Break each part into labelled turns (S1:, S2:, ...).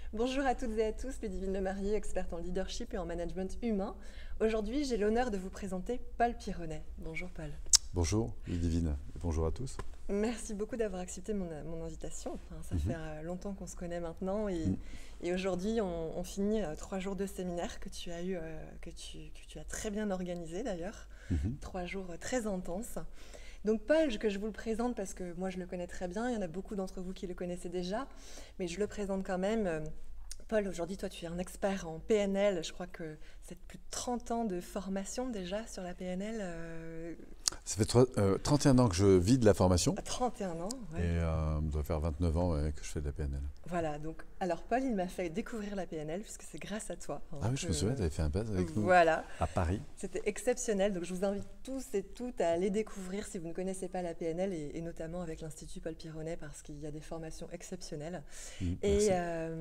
S1: Bonjour à toutes et à tous, Ludivine Lemarié, experte en leadership et en management humain. Aujourd'hui, j'ai l'honneur de vous présenter Paul Pironnet. Bonjour Paul.
S2: Bonjour Ludivine, et bonjour à tous.
S1: Merci beaucoup d'avoir accepté mon invitation. Enfin, ça fait longtemps qu'on se connaît maintenant et aujourd'hui, on finit 3 jours de séminaire que tu as eu, que tu as très bien organisé d'ailleurs. 3 jours très intenses. Donc Paul, que je vous le présente parce que moi je le connais très bien, il y en a beaucoup d'entre vous qui le connaissaient déjà, mais je le présente quand même. Paul, aujourd'hui, toi, tu es un expert en PNL. Je crois que c'est plus de 30 ans de formation déjà sur la PNL.
S2: Ça fait 31 ans que je vis de la formation.
S1: 31 ans, ouais.
S2: Et ça doit faire 29 ans que je fais de la PNL.
S1: Voilà, donc, alors Paul, il m'a fait découvrir la PNL puisque c'est grâce à toi.
S2: Ah oui, je me souviens, tu avais fait un buzz avec nous
S1: voilà.
S2: À Paris.
S1: C'était exceptionnel, donc je vous invite tous et toutes à aller découvrir si vous ne connaissez pas la PNL et notamment avec l'Institut Paul Pironnet parce qu'il y a des formations exceptionnelles. Et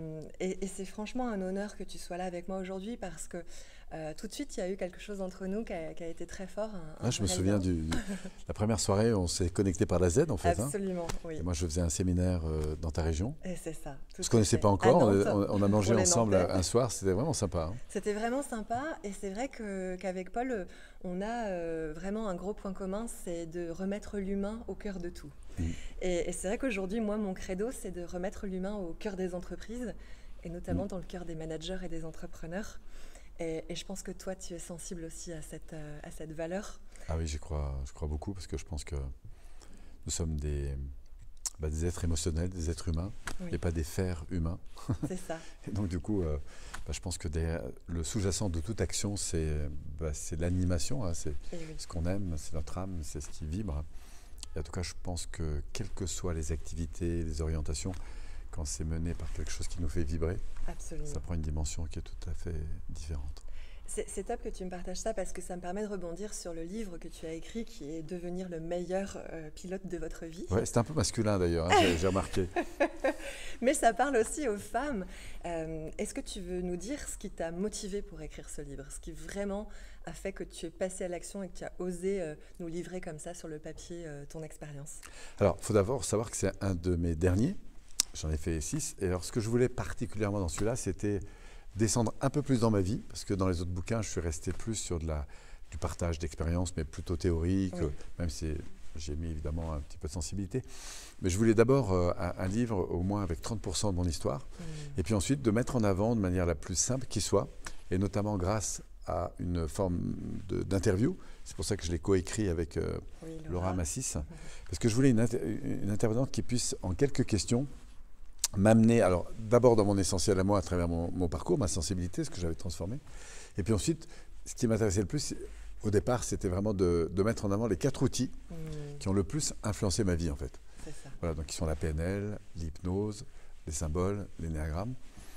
S1: c'est franchement un honneur que tu sois là avec moi aujourd'hui parce que tout de suite, il y a eu quelque chose entre nous qui a été très fort.
S2: Je me souviens la première soirée, on s'est connecté par la Z en fait.
S1: Absolument, oui.
S2: Et moi, je faisais un séminaire dans ta région.
S1: Et c'est ça.
S2: On ne se connaissait pas encore, on a mangé ensemble un soir, c'était vraiment sympa.
S1: C'était vraiment sympa et c'est vrai qu'avec Paul, on a vraiment un gros point commun, c'est de remettre l'humain au cœur de tout. Et c'est vrai qu'aujourd'hui, moi, mon credo, c'est de remettre l'humain au cœur des entreprises et notamment dans le cœur des managers et des entrepreneurs. Et je pense que toi, tu es sensible aussi à cette valeur.
S2: Ah oui, je crois beaucoup parce que je pense que nous sommes des êtres émotionnels, des êtres humains, et pas des fers humains.
S1: C'est ça.
S2: Et donc du coup, je pense que le sous-jacent de toute action, c'est l'animation, hein, c'est ce qu'on aime, c'est notre âme, c'est ce qui vibre. Et en tout cas, je pense que quelles que soient les activités, les orientations, quand c'est mené par quelque chose qui nous fait vibrer,
S1: absolument,
S2: ça prend une dimension qui est tout à fait différente.
S1: C'est top que tu me partages ça parce que ça me permet de rebondir sur le livre que tu as écrit qui est « Devenir le meilleur pilote de votre vie ».
S2: Ouais, c'est un peu masculin d'ailleurs, hein, j'ai remarqué.
S1: Mais ça parle aussi aux femmes. Est-ce que tu veux nous dire ce qui t'a motivé pour écrire ce livre? Ce qui vraiment a fait que tu es passé à l'action et que tu as osé nous livrer comme ça sur le papier ton expérience?
S2: Alors, il faut d'abord savoir que c'est un de mes derniers. J'en ai fait 6. Et alors, ce que je voulais particulièrement dans celui-là, c'était descendre un peu plus dans ma vie, parce que dans les autres bouquins, je suis resté plus sur du partage d'expériences, mais plutôt théorique, même si j'ai mis évidemment un petit peu de sensibilité. Mais je voulais d'abord un livre au moins avec 30% de mon histoire, et puis ensuite de mettre en avant de manière la plus simple qui soit, et notamment grâce à une forme d'interview. C'est pour ça que je l'ai coécrit avec Laura Massis, parce que je voulais une intervenante qui puisse, en quelques questions, m'amener, alors d'abord dans mon essentiel à moi à travers mon parcours, ma sensibilité, ce que j'avais transformé. Et puis ensuite, ce qui m'intéressait le plus, au départ, c'était vraiment de mettre en avant les 4 outils qui ont le plus influencé ma vie en fait.
S1: C'est ça.
S2: Voilà, donc qui sont la PNL, l'hypnose, les symboles, l'énéagramme.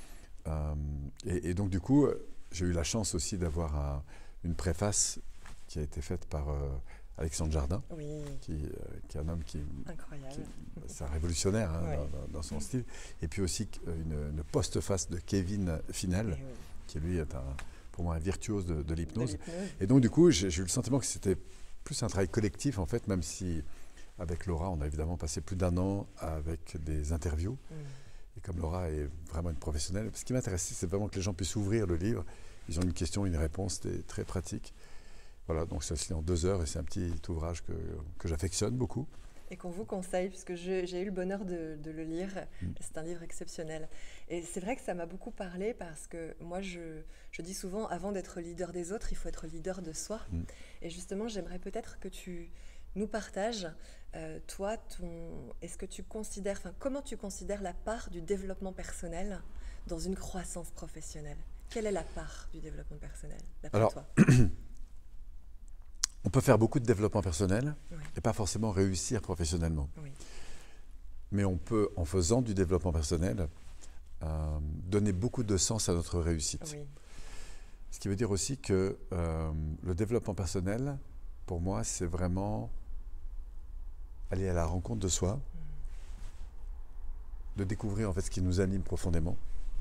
S2: Et donc du coup, j'ai eu la chance aussi d'avoir une préface qui a été faite par Alexandre Jardin, qui est un homme
S1: incroyable.
S2: C'est un révolutionnaire dans son style. Et puis aussi une postface de Kevin Finel, qui lui est pour moi un virtuose de l'hypnose. Et donc du coup, j'ai eu le sentiment que c'était plus un travail collectif en fait, même si avec Laura, on a évidemment passé plus d'1 an avec des interviews. Et comme Laura est vraiment une professionnelle, ce qui m'intéressait, c'est vraiment que les gens puissent ouvrir le livre. Ils ont une question, une réponse, c'était très pratique. Voilà, donc ça se lit en 2 heures et c'est un petit ouvrage que j'affectionne beaucoup.
S1: Et qu'on vous conseille, puisque j'ai eu le bonheur de le lire. C'est un livre exceptionnel. Et c'est vrai que ça m'a beaucoup parlé parce que moi, je dis souvent, avant d'être leader des autres, il faut être leader de soi. Et justement, j'aimerais peut-être que tu nous partages, toi, est-ce que tu considères, comment tu considères la part du développement personnel dans une croissance professionnelle? Quelle est la part du développement personnel, d'après toi?
S2: On peut faire beaucoup de développement personnel et pas forcément réussir professionnellement. Mais on peut, en faisant du développement personnel, donner beaucoup de sens à notre réussite. Ce qui veut dire aussi que le développement personnel, pour moi, c'est vraiment aller à la rencontre de soi, de découvrir en fait ce qui nous anime profondément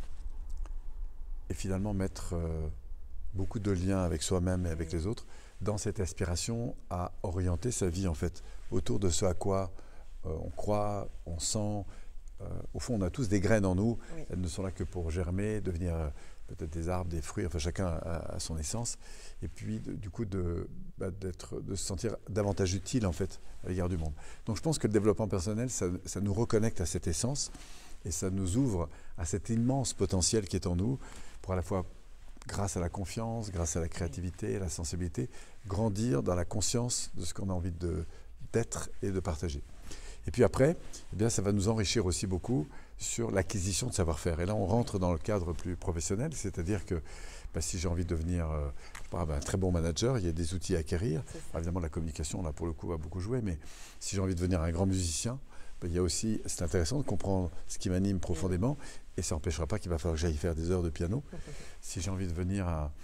S2: et finalement mettre beaucoup de liens avec soi-même et avec les autres dans cette aspiration à orienter sa vie en fait autour de ce à quoi on croit, on sent, au fond, on a tous des graines en nous.
S1: Oui.
S2: Elles ne sont là que pour germer, devenir peut-être des arbres, des fruits. Enfin, chacun a son essence. Et puis, du coup, de se sentir davantage utile, en fait, à l'égard du monde. Donc, je pense que le développement personnel, ça nous reconnecte à cette essence et ça nous ouvre à cet immense potentiel qui est en nous pour à la fois, grâce à la confiance, grâce à la créativité, à la sensibilité, grandir dans la conscience de ce qu'on a envie d'être et de partager. Et puis après, eh bien, ça va nous enrichir aussi beaucoup sur l'acquisition de savoir-faire. Et là, on rentre dans le cadre plus professionnel, c'est-à-dire que si j'ai envie de devenir un très bon manager, il y a des outils à acquérir. Évidemment, la communication, là, pour le coup, va beaucoup jouer. Mais si j'ai envie de devenir un grand musicien, il y a aussi, c'est intéressant de comprendre ce qui m'anime profondément. Et ça n'empêchera pas qu'il va falloir que j'aille faire des heures de piano. Si j'ai envie de devenir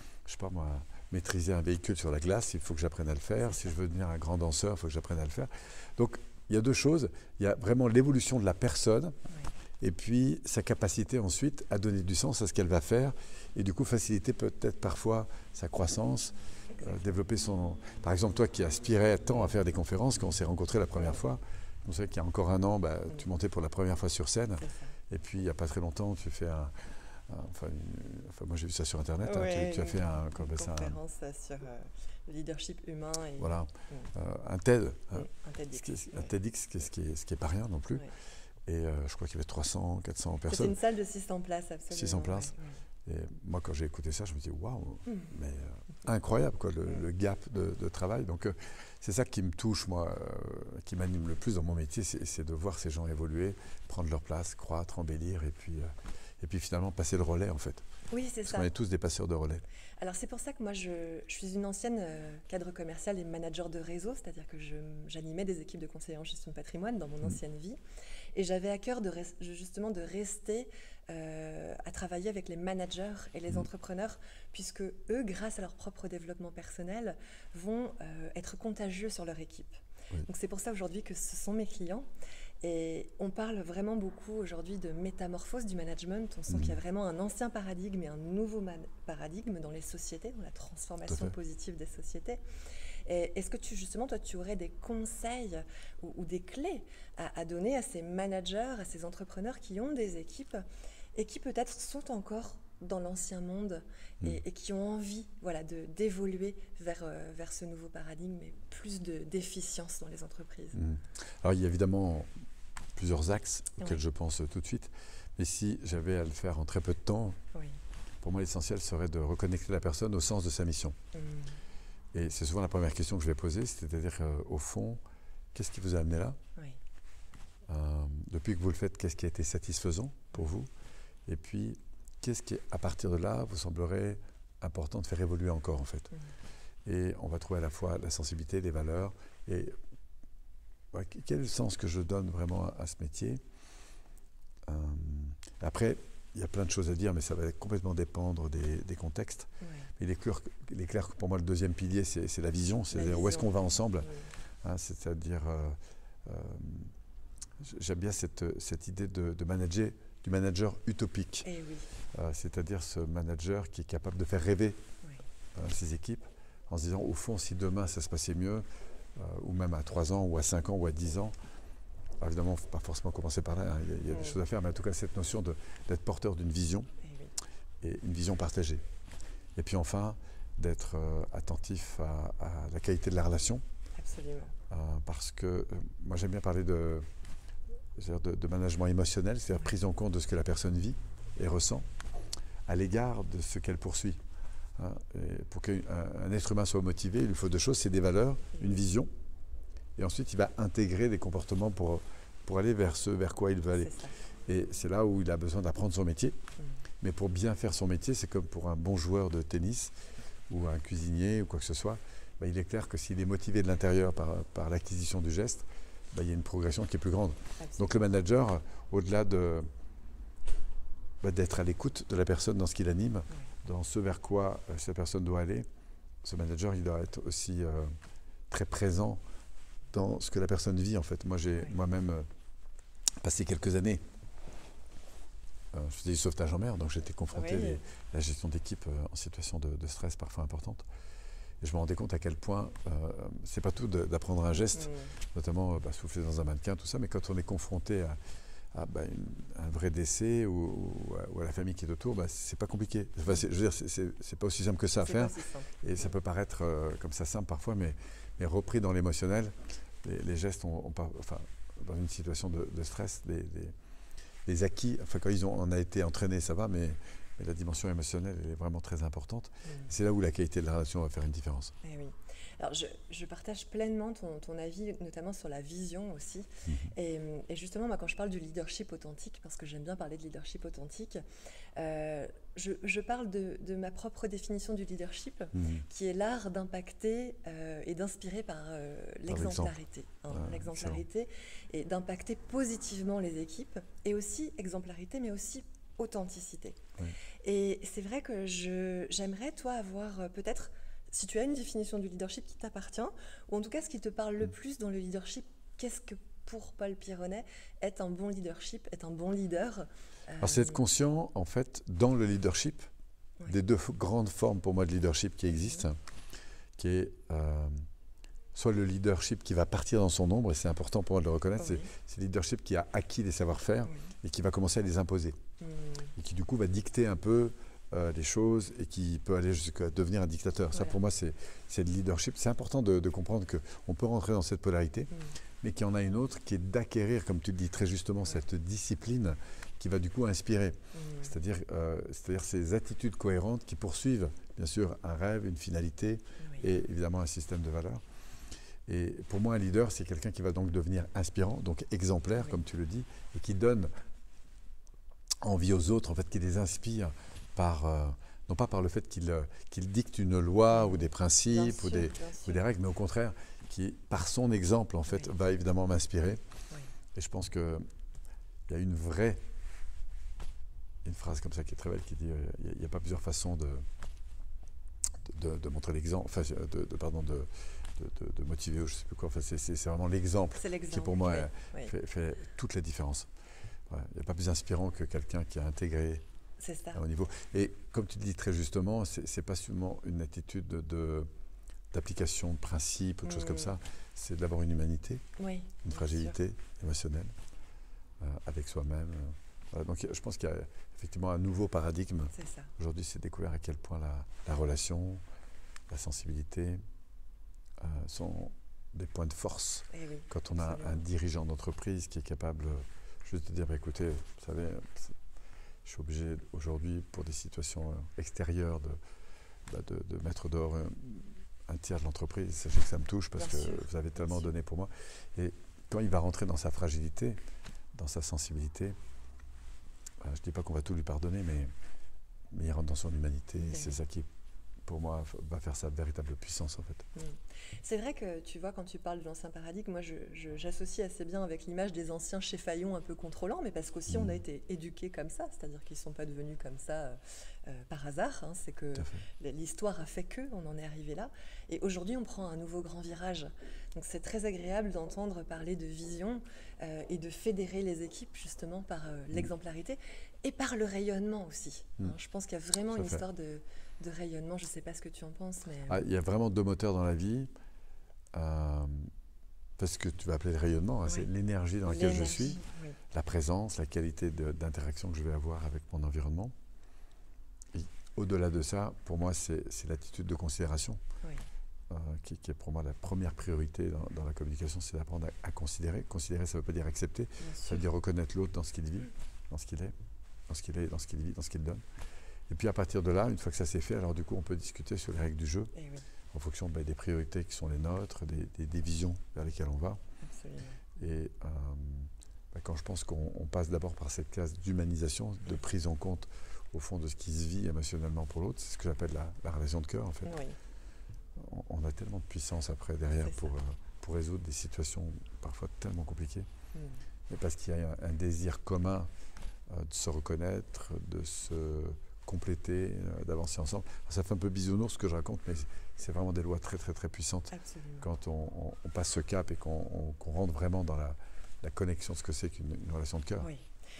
S2: maîtriser un véhicule sur la glace, il faut que j'apprenne à le faire. Si je veux devenir un grand danseur, il faut que j'apprenne à le faire. Donc, il y a deux choses. Il y a vraiment l'évolution de la personne et puis sa capacité ensuite à donner du sens à ce qu'elle va faire et du coup faciliter peut-être parfois sa croissance, développer son... Par exemple, toi qui aspirais tant à faire des conférences, quand on s'est rencontrés la première fois, on sait qu'il y a encore un an, tu montais pour la première fois sur scène et puis il n'y a pas très longtemps, tu fais moi j'ai vu ça sur Internet, tu as fait une
S1: conférence sur le leadership humain. Et...
S2: Voilà, un TED,
S1: un TEDx.
S2: Un TEDx, ce qui est pas rien non plus.
S1: Ouais.
S2: Et je crois qu'il y avait 300, 400 personnes.
S1: C'était une salle de 600 places, absolument.
S2: 600 places. Ouais. Et moi, quand j'ai écouté ça, je me dis waouh, mais incroyable quoi, le gap de travail. Donc c'est ça qui me touche, moi, qui m'anime le plus dans mon métier, c'est de voir ces gens évoluer, prendre leur place, croître, embellir, et puis finalement passer le relais en fait.
S1: Oui, c'est ça.
S2: Parce qu'on est tous des passeurs de relais.
S1: Alors c'est pour ça que moi je suis une ancienne cadre commercial et manager de réseau, c'est-à-dire que j'animais des équipes de conseillers en gestion de patrimoine dans mon ancienne vie. Et j'avais à cœur justement de rester à travailler avec les managers et les entrepreneurs, puisque eux, grâce à leur propre développement personnel, vont être contagieux sur leur équipe. Oui. Donc c'est pour ça aujourd'hui que ce sont mes clients. Et on parle vraiment beaucoup aujourd'hui de métamorphose du management. On sent qu'il y a vraiment un ancien paradigme et un nouveau paradigme dans les sociétés, dans la transformation positive des sociétés. Et est-ce que justement, toi, tu aurais des conseils ou des clés à donner à ces managers, à ces entrepreneurs qui ont des équipes et qui peut-être sont encore dans l'ancien monde et qui ont envie d'évoluer vers ce nouveau paradigme et plus d'efficience dans les entreprises?
S2: Alors, il y a évidemment plusieurs axes auxquels je pense tout de suite. Mais si j'avais à le faire en très peu de temps, pour moi, l'essentiel serait de reconnecter la personne au sens de sa mission. Et c'est souvent la première question que je vais poser, c'est-à-dire au fond, qu'est-ce qui vous a amené là? Depuis que vous le faites, qu'est-ce qui a été satisfaisant pour vous? Et puis, qu'est-ce qui, à partir de là, vous semblerait important de faire évoluer encore en fait? Et on va trouver à la fois la sensibilité, les valeurs et quel est le sens que je donne vraiment à ce métier? Après, il y a plein de choses à dire, mais ça va complètement dépendre des contextes. Mais il est clair que pour moi, le deuxième pilier, c'est la vision, c'est-à-dire où est-ce qu'on va ensemble. C'est-à-dire, j'aime bien cette idée du manager utopique. C'est-à-dire ce manager qui est capable de faire rêver ses équipes en se disant, au fond, si demain ça se passait mieux, ou même à 3 ans, ou à 5 ans, ou à 10 ans. Alors évidemment, il ne faut pas forcément commencer par là, il y a des choses à faire, mais en tout cas, cette notion d'être porteur d'une vision, et une vision partagée. Et puis enfin, d'être attentif à la qualité de la relation.
S1: Absolument.
S2: Parce que moi, j'aime bien parler de management émotionnel, c'est-à-dire prise en compte de ce que la personne vit et ressent à l'égard de ce qu'elle poursuit. Et pour qu'un être humain soit motivé, il lui faut deux choses, c'est des valeurs, une vision, et ensuite il va intégrer des comportements pour aller vers quoi il veut aller. Et c'est là où il a besoin d'apprendre son métier. Mais pour bien faire son métier, c'est comme pour un bon joueur de tennis ou un cuisinier ou quoi que ce soit, il est clair que s'il est motivé de l'intérieur par l'acquisition du geste, il y a une progression qui est plus grande. Absolument. Donc le manager, au-delà d'être à l'écoute de la personne dans ce qui l'anime, dans ce vers quoi cette personne doit aller, ce manager, il doit être aussi très présent dans ce que la personne vit en fait. Moi, j'ai moi-même passé quelques années, je faisais du sauvetage en mer, donc j'étais confronté à la gestion d'équipe en situation de stress parfois importante. Et je me rendais compte à quel point, c'est pas tout d'apprendre un geste, notamment souffler dans un mannequin, tout ça, mais quand on est confronté un vrai décès ou à la famille qui est autour, c'est pas compliqué. Enfin, je veux dire, c'est pas aussi simple que ça à faire. Et ça peut paraître comme ça simple parfois, mais repris dans l'émotionnel, les gestes ont pas, enfin, dans une situation de stress, les acquis, enfin quand on a été entraîné, ça va, mais la dimension émotionnelle elle est vraiment très importante. C'est là où la qualité de la relation va faire une différence.
S1: Eh oui. Alors je partage pleinement ton avis, notamment sur la vision aussi. Et justement, moi, quand je parle du leadership authentique, parce que j'aime bien parler de leadership authentique, je parle de ma propre définition du leadership, qui est l'art d'impacter et d'inspirer par l'exemplarité. L'exemplarité et d'impacter positivement les équipes, et aussi exemplarité, mais aussi authenticité. Oui. Et c'est vrai que j'aimerais, toi, avoir peut-être, si tu as une définition du leadership qui t'appartient, ou en tout cas ce qui te parle le plus dans le leadership, qu'est-ce que pour Paul Pironnet est un bon leadership, est un bon leader?
S2: Alors c'est être conscient, en fait, dans le leadership, des deux grandes formes pour moi de leadership qui existent, qui est soit le leadership qui va partir dans son ombre, et c'est important pour moi de le reconnaître, c'est le leadership qui a acquis des savoir-faire et qui va commencer à les imposer. Et qui du coup va dicter un peu les choses et qui peut aller jusqu'à devenir un dictateur. Voilà. Ça pour moi c'est le leadership. C'est important de comprendre qu'on peut rentrer dans cette polarité, mais qu'il y en a une autre qui est d'acquérir, comme tu le dis très justement, cette discipline qui va du coup inspirer. C'est-à-dire ces attitudes cohérentes qui poursuivent bien sûr un rêve, une finalité et évidemment un système de valeurs. Et pour moi un leader c'est quelqu'un qui va donc devenir inspirant, donc exemplaire comme tu le dis, et qui donne envie aux autres, en fait, qui les inspire non pas par le fait qu'il dicte une loi ou des principes ou des règles, mais au contraire, qui, par son exemple, en fait, va évidemment m'inspirer. Et je pense qu'il y a une phrase comme ça qui est très belle, qui dit il n'y a pas plusieurs façons de montrer l'exemple, enfin, de motiver, ou je ne sais plus quoi. Enfin, c'est vraiment l'exemple qui, pour moi, fait toute la différence. Il n'y a pas plus inspirant que quelqu'un qui a intégré au niveau. Et comme tu dis très justement, ce n'est pas seulement une attitude d'application de principes ou de choses comme ça, c'est d'abord une humanité, une fragilité émotionnelle avec soi-même. Donc je pense qu'il y a effectivement un nouveau paradigme. Aujourd'hui, c'est découvert à quel point la relation, la sensibilité sont des points de force. Quand on a un dirigeant d'entreprise qui est capable juste de dire, écoutez, vous savez, je suis obligé aujourd'hui, pour des situations extérieures, de mettre dehors un tiers de l'entreprise. Sachez que ça me touche parce que vous avez tellement donné pour moi. Et quand il va rentrer dans sa fragilité, dans sa sensibilité, je ne dis pas qu'on va tout lui pardonner, mais il rentre dans son humanité. C'est ça qui, pour moi, va faire sa véritable puissance, en fait.
S1: C'est vrai que, tu vois, quand tu parles de l'ancien paradigme, moi, j'associe assez bien avec l'image des anciens cheffaillons un peu contrôlants, mais parce qu'aussi, on a été éduqués comme ça, c'est-à-dire qu'ils ne sont pas devenus comme ça par hasard. C'est que l'histoire a fait qu'on en est arrivé là. Et aujourd'hui, on prend un nouveau grand virage. Donc, c'est très agréable d'entendre parler de vision et de fédérer les équipes, justement, par l'exemplarité et par le rayonnement aussi. Je pense qu'il y a vraiment une histoire de rayonnement. Je ne sais pas ce que tu en penses, mais...
S2: il y a vraiment deux moteurs dans la vie. Parce que tu vas appeler le rayonnement, c'est l'énergie dans laquelle je suis, la présence, la qualité d'interaction que je vais avoir avec mon environnement. Et au-delà de ça, pour moi, c'est l'attitude de considération qui est pour moi la première priorité dans la communication, c'est d'apprendre à considérer. Considérer, ça ne veut pas dire accepter, ça veut dire reconnaître l'autre dans ce qu'il vit, dans ce qu'il est, dans ce qu'il est, dans ce qu'il vit, dans ce qu'il donne. Et puis à partir de là, une fois que ça s'est fait, alors du coup, on peut discuter sur les règles du jeu. En fonction des priorités qui sont les nôtres, des visions vers lesquelles on va.
S1: Absolument.
S2: Et quand je pense qu'on passe d'abord par cette case d'humanisation, de prise en compte au fond de ce qui se vit émotionnellement pour l'autre, c'est ce que j'appelle la relation de cœur en fait. On a tellement de puissance après derrière pour résoudre des situations parfois tellement compliquées, mais parce qu'il y a un désir commun de se reconnaître, de se compléter, d'avancer ensemble. Ça fait un peu bisounours ce que je raconte, mais c'est vraiment des lois très très très puissantes.
S1: Absolument.
S2: Quand on passe ce cap et qu'on rentre vraiment dans la connexion de ce que c'est qu'une relation de cœur.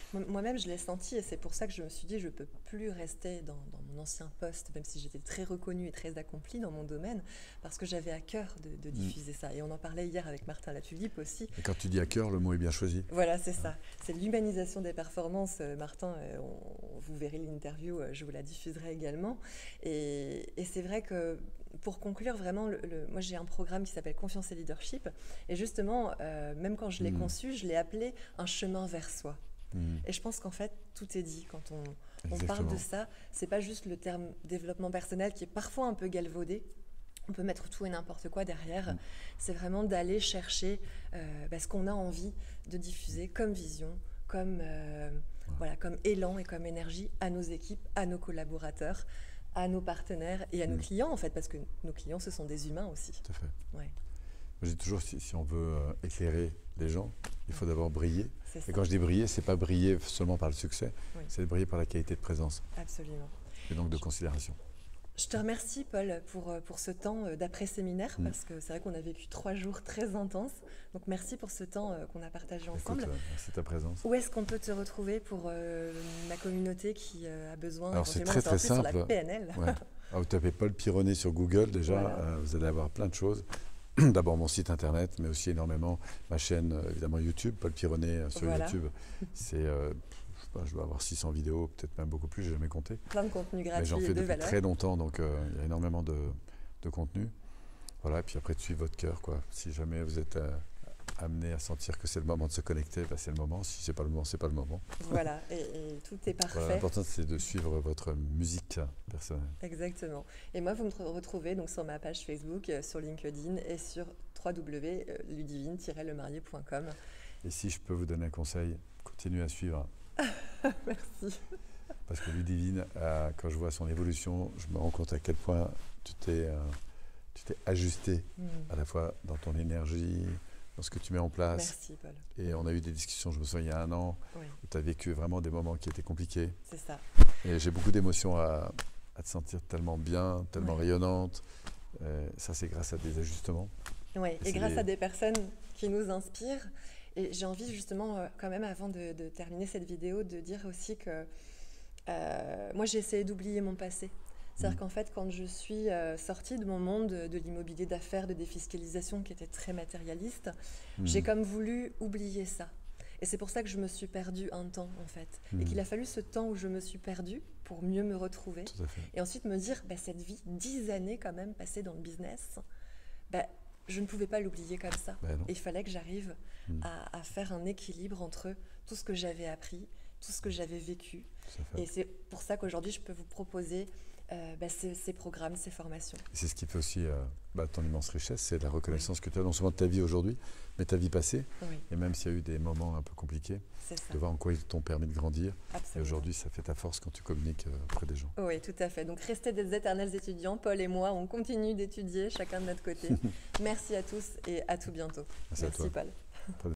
S1: Moi-même, je l'ai senti et c'est pour ça que je me suis dit je ne peux plus rester dans mon ancien poste, même si j'étais très reconnue et très accomplie dans mon domaine, parce que j'avais à cœur de diffuser ça. Et on en parlait hier avec Martin Latulippe aussi.
S2: Et quand tu dis à cœur, le mot est bien choisi.
S1: Voilà, c'est ça. C'est l'humanisation des performances. Martin, vous verrez l'interview, je vous la diffuserai également. Et c'est vrai que pour conclure, vraiment, moi j'ai un programme qui s'appelle Confiance et Leadership. Et justement, même quand je l'ai conçu, je l'ai appelé un chemin vers soi. Et je pense qu'en fait, tout est dit quand on parle de ça. C'est pas juste le terme développement personnel qui est parfois un peu galvaudé. On peut mettre tout et n'importe quoi derrière. C'est vraiment d'aller chercher ce qu'on a envie de diffuser comme vision, comme élan et comme énergie à nos équipes, à nos collaborateurs, à nos partenaires et à nos clients, en fait, parce que nos clients, ce sont des humains aussi.
S2: Tout à fait.
S1: Ouais.
S2: Je dis toujours, si on veut éclairer les gens, il faut d'abord briller.
S1: C'est
S2: Et quand je dis briller, ce n'est pas briller seulement par le succès,
S1: Oui.
S2: c'est briller par la qualité de présence.
S1: Absolument.
S2: Et donc de considération.
S1: Je te remercie, Paul, pour ce temps d'après-séminaire, parce que c'est vrai qu'on a vécu 3 jours très intenses. Donc merci pour ce temps qu'on a partagé ensemble.
S2: Écoute, merci de ta présence.
S1: Où est-ce qu'on peut te retrouver pour ma communauté qui a besoin
S2: Alors c'est
S1: éventuellement
S2: très
S1: de savoir
S2: simple.
S1: plus sur la PNL?
S2: Ouais. Alors, vous tapez Paul Pironnet sur Google, déjà,
S1: Voilà.
S2: vous allez avoir plein de choses. D'abord mon site internet, mais aussi énormément ma chaîne, évidemment YouTube, Paul Pironnet sur
S1: Voilà.
S2: YouTube. C'est, je dois avoir 600 vidéos, peut-être même beaucoup plus, je n'ai jamais compté.
S1: Plein de contenu
S2: Mais
S1: gratuit
S2: j'en
S1: et
S2: fais
S1: de
S2: depuis
S1: valeur.
S2: très longtemps, donc il y a énormément de contenu. Voilà, et puis après de suivre votre cœur, quoi. Si jamais vous êtes amené à sentir que c'est le moment de se connecter, c'est le moment. Si c'est pas le moment, c'est pas le moment.
S1: Voilà, et tout est parfait.
S2: Voilà, l'important c'est de suivre votre musique personnelle.
S1: Exactement. Et moi, vous me retrouvez donc sur ma page Facebook, sur LinkedIn et sur www.ludivine-lemarié.com.
S2: Et si je peux vous donner un conseil, continuez à suivre.
S1: Merci.
S2: Parce que Ludivine, quand je vois son évolution, je me rends compte à quel point tu t'es ajusté à la fois dans ton énergie, dans ce que tu mets en place.
S1: Merci, Paul.
S2: Et on a eu des discussions, je me souviens, il y a 1 an,
S1: Oui,
S2: où tu as vécu vraiment des moments qui étaient compliqués.
S1: c'est ça.
S2: Et j'ai beaucoup d'émotions à te sentir tellement bien, tellement rayonnante. Ça, c'est grâce à des ajustements.
S1: Oui,
S2: Et
S1: et grâce
S2: c'est-
S1: à des personnes qui nous inspirent. Et j'ai envie justement, quand même, avant de terminer cette vidéo, de dire aussi que moi, j'ai essayé d'oublier mon passé. C'est-à-dire qu'en fait, quand je suis sortie de mon monde de l'immobilier d'affaires, de défiscalisation qui était très matérialiste, j'ai comme voulu oublier ça. Et c'est pour ça que je me suis perdue un temps, en fait. Et qu'il a fallu ce temps où je me suis perdue pour mieux me retrouver.
S2: Tout à fait.
S1: Et ensuite me dire, cette vie, 10 années quand même passées dans le business, je ne pouvais pas l'oublier comme ça.
S2: Ben non.
S1: Et il fallait que j'arrive à faire un équilibre entre tout ce que j'avais appris, tout ce que j'avais vécu.
S2: Tout à fait.
S1: Et c'est pour ça qu'aujourd'hui, je peux vous proposer ces programmes, ces formations.
S2: Et c'est ce qui fait aussi ton immense richesse, c'est la reconnaissance que tu as non seulement de ta vie aujourd'hui, mais ta vie passée.
S1: Oui,
S2: Et même s'il y a eu des moments un peu compliqués,
S1: c'est ça.
S2: de voir en quoi ils t'ont permis de grandir. Et
S1: Absolument.
S2: aujourd'hui, ça fait ta force quand tu communiques auprès des gens.
S1: Oui, tout à fait. Donc, restez des éternels étudiants. Paul et moi, on continue d'étudier, chacun de notre côté. Merci à tous et à tout bientôt.
S2: Merci à toi.
S1: Paul.